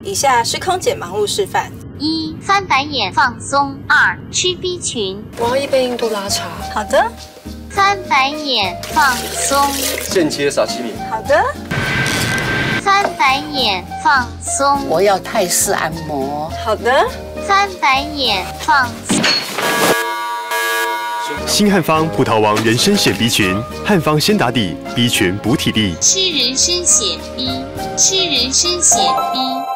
以下是空姐忙碌示范 ：1. 翻白眼放松；2. 吃 B 群。 我要1杯印度拉茶。 好的。 翻白眼放松。 现切沙西米。 好的。 翻白眼放松。 我要泰式按摩。 好的。 翻白眼放松。 新汉方葡萄王人参显 B 群，汉方先打底 ，B 群补体力。 吃人参显 B， 吃人参显 B。